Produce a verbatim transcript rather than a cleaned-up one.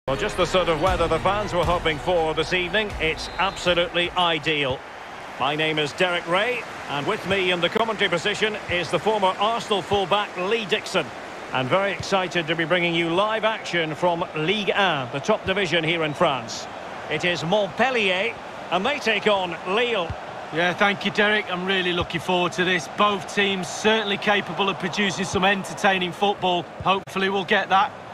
Well, just the sort of weather the fans were hoping for this evening. It's absolutely ideal. My name is Derek Ray, and with me in the commentary position is the former Arsenal fullback Lee Dixon. And very excited to be bringing you live action from Ligue one, the top division here in France. It is Montpellier, and they take on Lille. Yeah, thank you, Derek. I'm really looking forward to this. Both teams certainly capable of producing some entertaining football. Hopefully we'll get that.